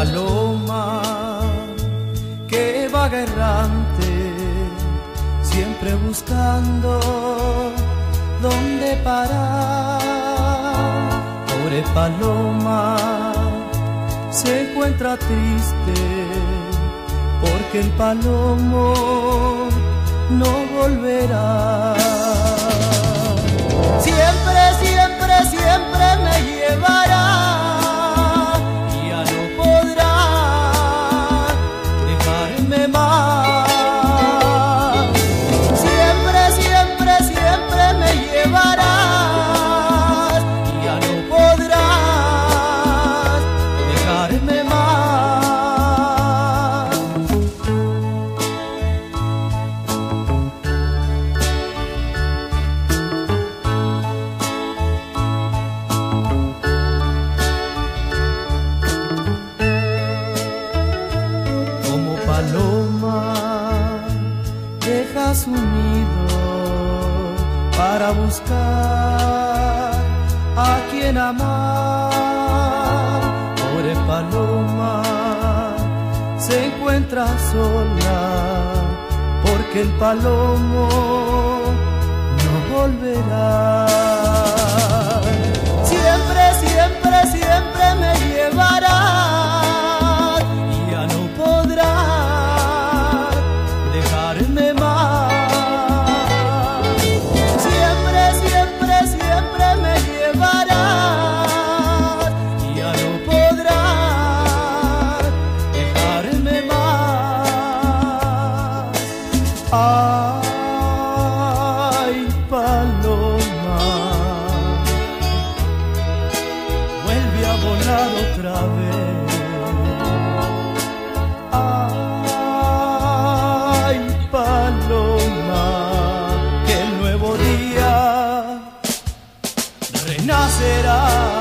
paloma que vaga errante, siempre buscando dónde parar. Pobre paloma se encuentra triste porque el palomo no volverá. Siempre, siempre, siempre me llevará, ya no podrá dejarme más. Siempre, siempre, siempre me llevarás, ya no podrás dejarme más. Paloma deja su nido para buscar a quien amar. Pobre paloma se encuentra sola porque el palomo no volverá. Siempre, siempre, siempre me llevará, ay, paloma, vuelve a volar otra vez. Ay, paloma, que el nuevo día renacerá.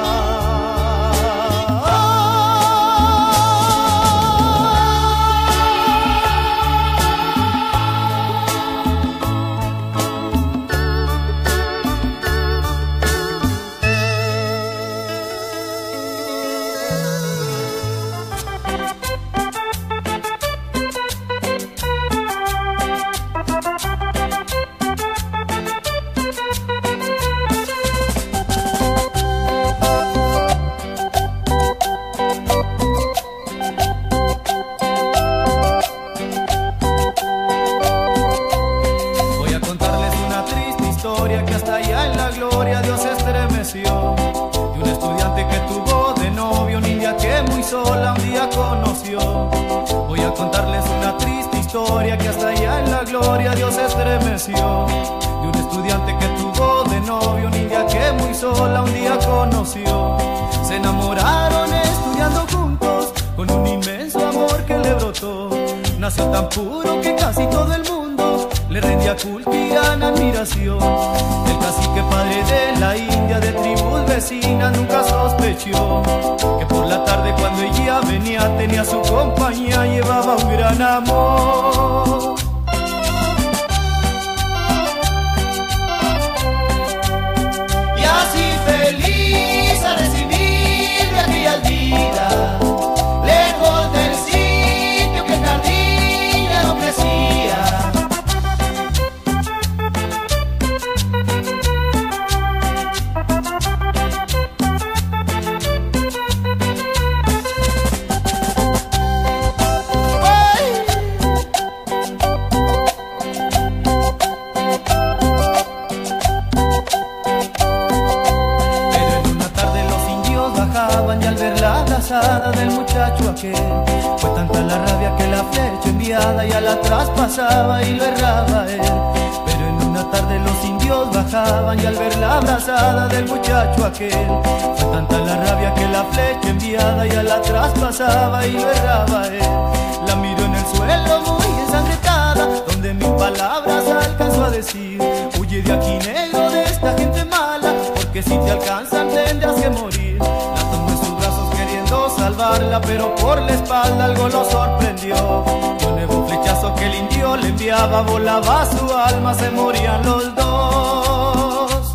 Que hasta allá en la gloria Dios estremeció, de un estudiante que tuvo de novio una india que muy sola un día conoció. Voy a contarles una triste historia que hasta allá en la gloria Dios estremeció, de un estudiante que tuvo de novio una india que muy sola un día conoció. Se enamoraron estudiando juntos con un inmenso amor que le brotó. Nació tan puro que casi todo el mundo le rendía culto y gran admiración. El cacique padre de la India, de tribus vecinas, nunca sospechó que por la tarde cuando ella venía tenía su compañía, llevaba un gran amor. Y así feliz a recibir de aquella vida, lejos del sitio que el jardín le ofrecía. Y al ver la abrazada del muchacho aquel, fue tanta la rabia que la flecha enviada ya la traspasaba y lo erraba él. Pero en una tarde los indios bajaban y al ver la abrazada del muchacho aquel, fue tanta la rabia que la flecha enviada ya la traspasaba y lo erraba él. La miró en el suelo muy ensangrentada, donde mil palabras alcanzó a decir: huye de aquí, negro, de esta gente mala, porque si te alcanzan tendrás que morir. La tomó en sus brazos queriendo salvarla, pero por la espalda algo lo sorprendió. Y un nuevo flechazo que el indio le enviaba volaba a su alma, se morían los dos.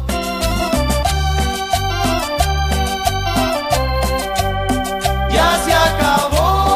Ya se acabó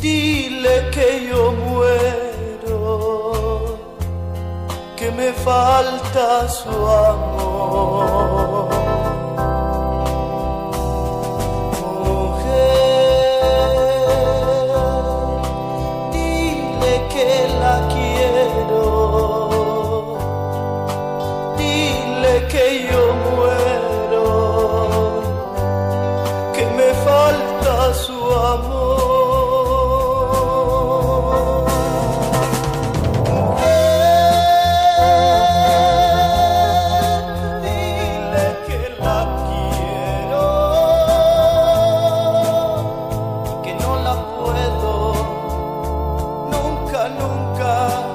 Dile que yo muero, que me falta su amor. La quiero, dile que yo muero, que me falta su amor. Dile que la quiero, que no la puedo nunca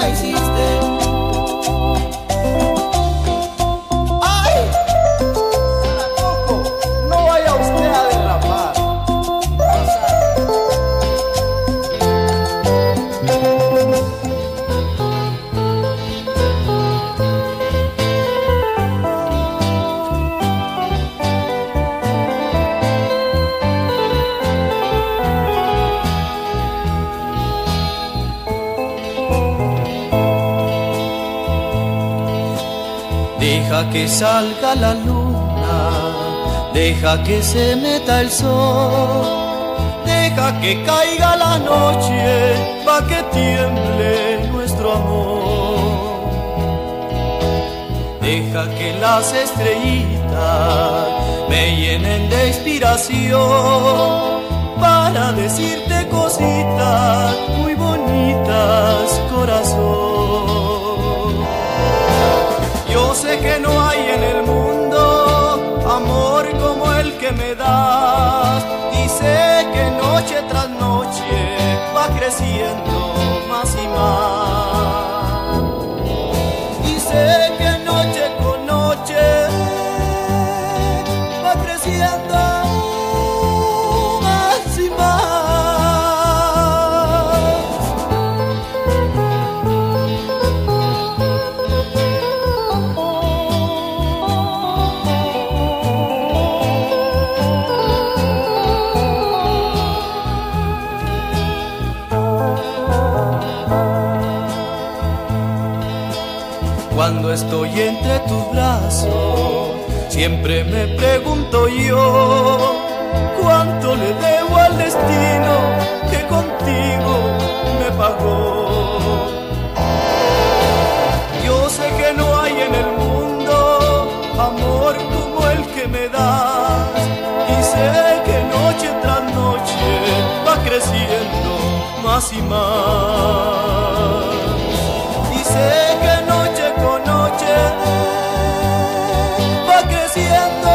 me hiciste. ¡Ay! Coco, no vaya usted a derrapar. Deja que salga la luna, deja que se meta el sol, deja que caiga la noche, pa' que tiemble nuestro amor. Deja que las estrellitas me llenen de inspiración para decirte cositas muy bonitas, corazón. Yo sé que no hay en el mundo amor como el que me das, y sé que noche tras noche va creciendo más y más, y sé que noche con noche va creciendo más y más. Cuando estoy entre tus brazos, siempre me pregunto yo, ¿cuánto le debo al destino que contigo me pagó? Yo sé que no hay en el mundo amor como el que me das, y sé que noche tras noche va creciendo más y más, y sé que noche con noche va creciendo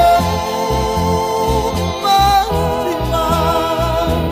más y más.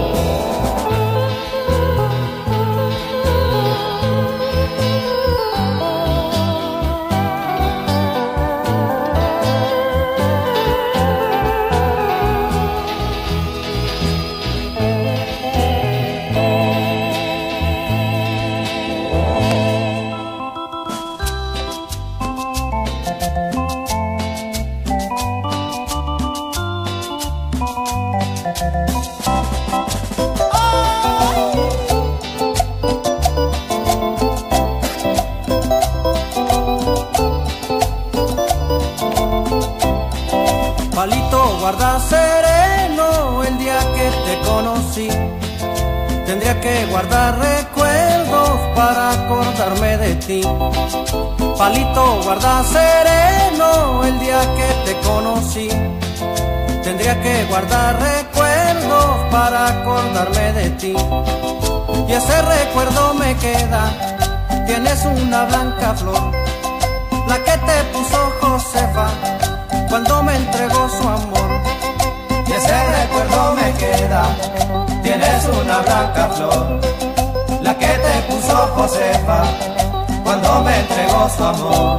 Palito, guarda sereno el día que te conocí. Tendría que guardar recuerdos para acordarme de ti. Palito, guarda sereno el día que te conocí. Tendría que guardar recuerdos para acordarme de ti. Y ese recuerdo me queda. Tienes una blanca flor, la que te puso Josefa cuando me entregó su amor. Y ese recuerdo me queda. Tienes una blanca flor, la que te puso Josefa cuando me entregó su amor.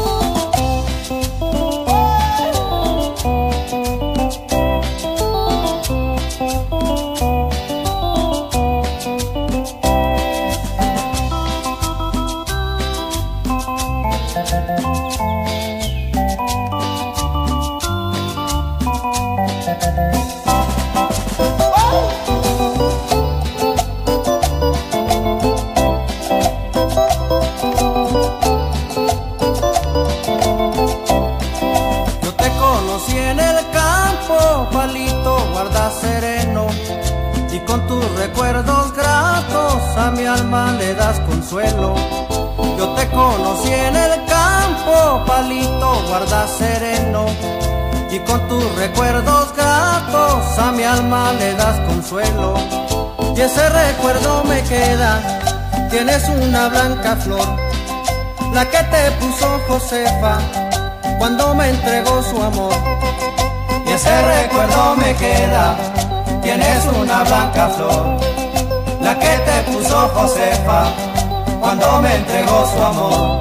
Y con tus recuerdos gratos a mi alma le das consuelo. Yo te conocí en el campo, palito, guarda sereno. Y con tus recuerdos gratos a mi alma le das consuelo. Y ese recuerdo me queda. Tienes una blanca flor, la que te puso Josefa cuando me entregó su amor. Y ese recuerdo me queda. Tienes una blanca flor, la que te puso Josefa cuando me entregó su amor.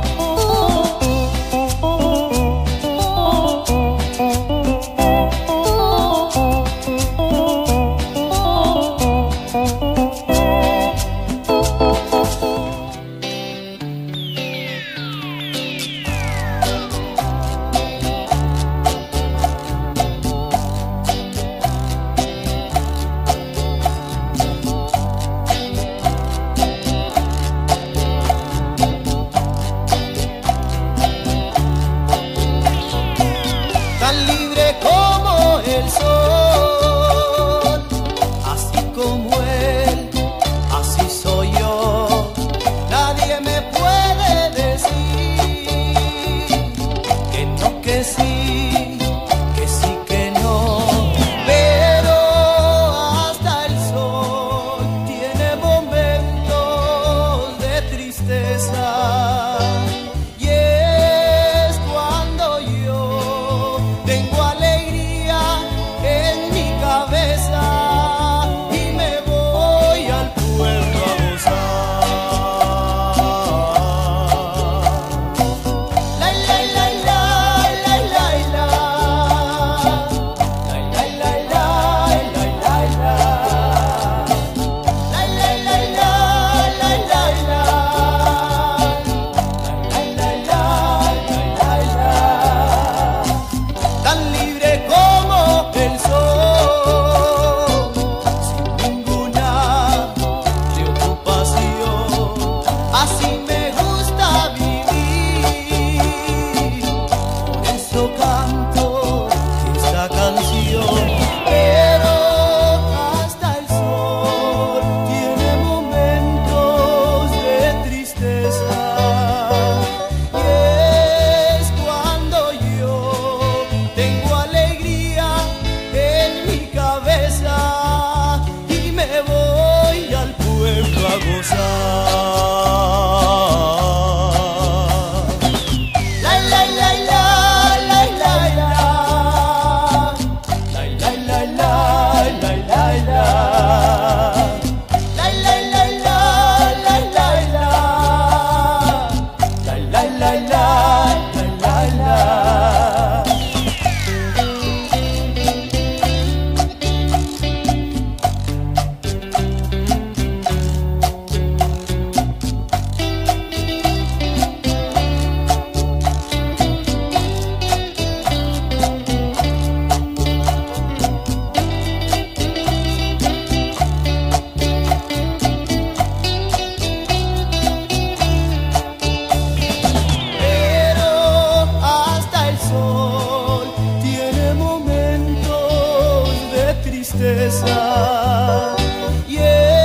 Y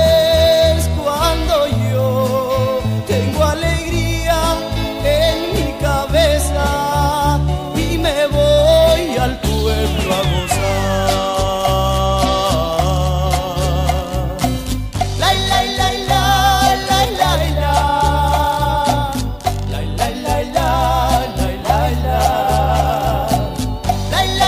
es cuando yo tengo alegría en mi cabeza y me voy al pueblo a gozar. La la la la la la la la la la la la la la la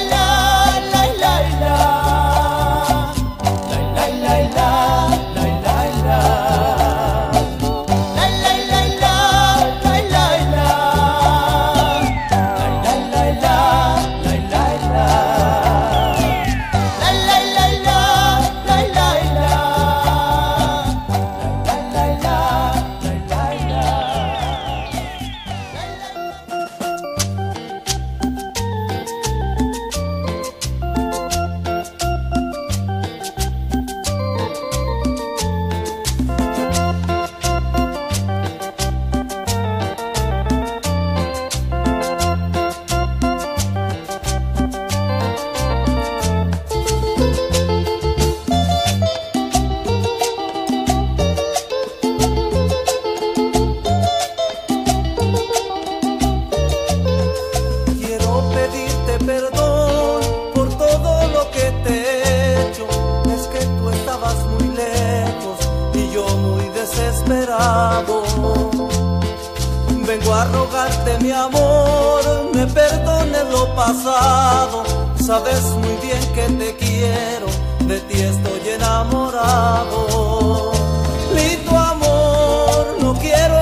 Vengo a rogarte, mi amor, me perdones lo pasado. Sabes muy bien que te quiero, de ti estoy enamorado. Mi tu amor, no quiero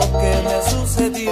que me sucedió.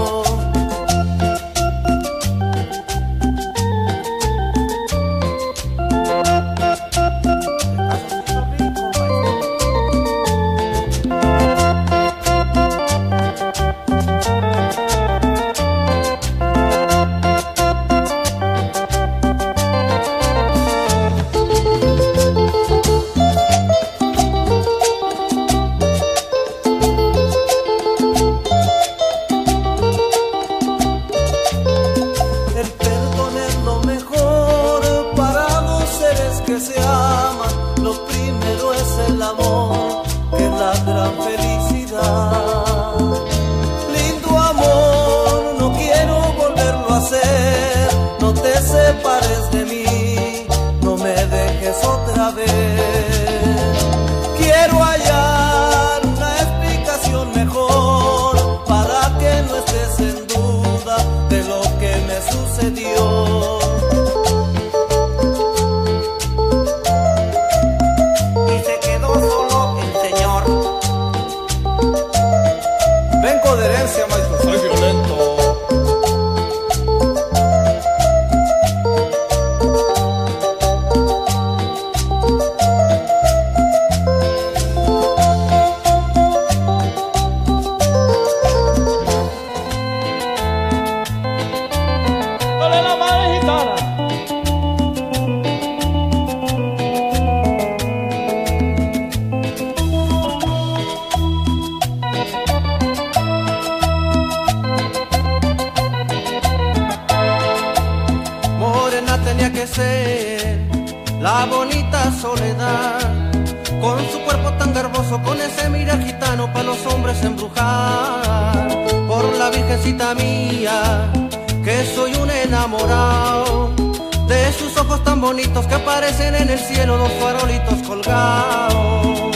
La bonita Soledad, con su cuerpo tan garboso, con ese mirar gitano para los hombres embrujar. Por la virgencita mía, que soy un enamorado, de sus ojos tan bonitos que aparecen en el cielo dos farolitos colgados.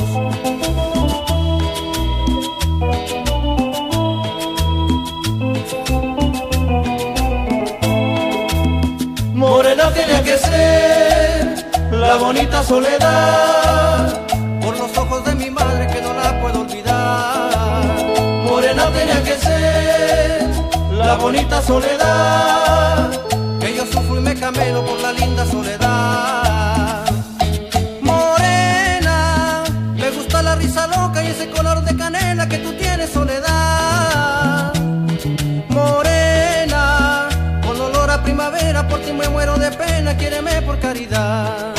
Morena tenía que ser la bonita Soledad, por los ojos de mi madre que no la puedo olvidar. Morena tenía que ser la bonita Soledad, que yo sufro y me camelo por la linda Soledad. Morena, me gusta la risa loca y ese color de canela que tú tienes, Soledad. Morena, con olor a primavera, por ti me muero de pena, quiéreme por caridad.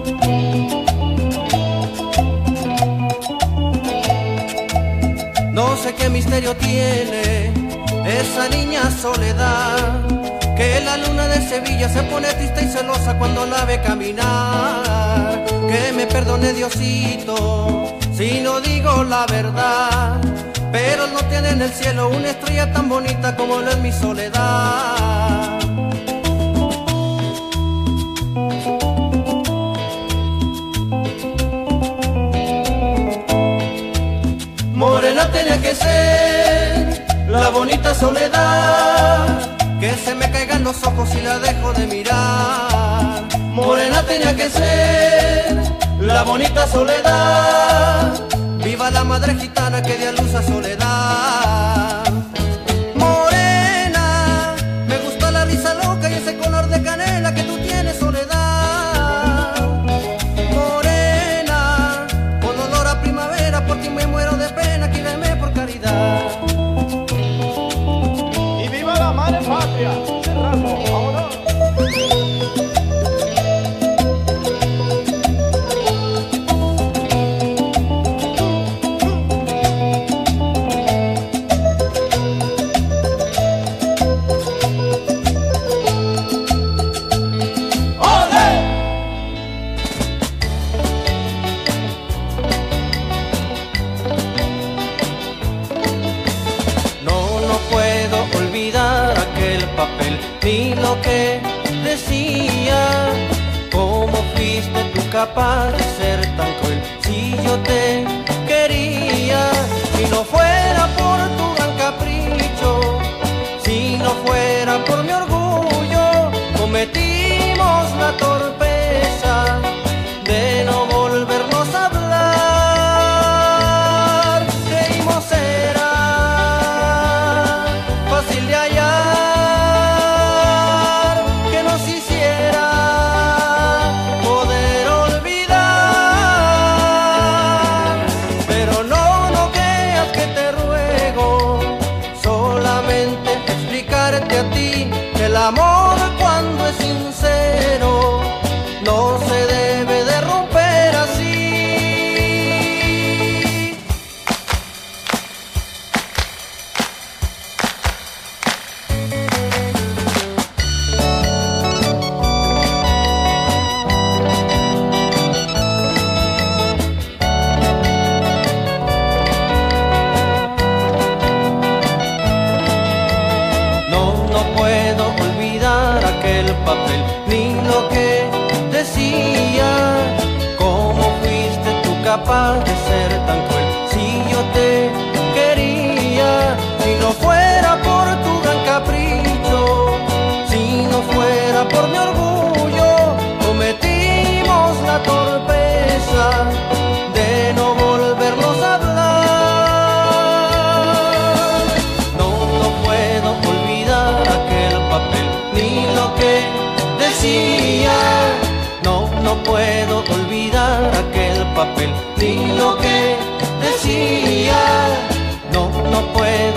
No sé qué misterio tiene esa niña Soledad, que la luna de Sevilla se pone triste y celosa cuando la ve caminar. Que me perdone Diosito si no digo la verdad, pero no tiene en el cielo una estrella tan bonita como lo es mi Soledad. Morena tenía que ser la bonita Soledad, que se me caigan los ojos y la dejo de mirar. Morena tenía que ser la bonita Soledad, viva la madre gitana que dio a luz a Soledad. Morena, me gusta la risa loca y ese color de canela que tú tienes, Soledad. Morena, con olor a primavera, por ti me muero de pena, quíreme por caridad. ¡Y viva la madre patria! ¡Cerrando! ¡Vámonos! Ni lo que decía, cómo fuiste tú capaz de ser tan cruel. Si yo te quería, si no fuera por tu gran capricho, si no fuera por mi orgullo, cometimos la torpeza de no volvernos a hablar. Creímos era capaz de ser tan cruel. Si yo te quería, si no fuera por tu gran capricho, si no fuera por mi orgullo, cometimos la torpeza de no volvernos a hablar. No puedo olvidar aquel papel, ni lo que decía. No puedo olvidar aquel papel, ni lo que decía. No puedo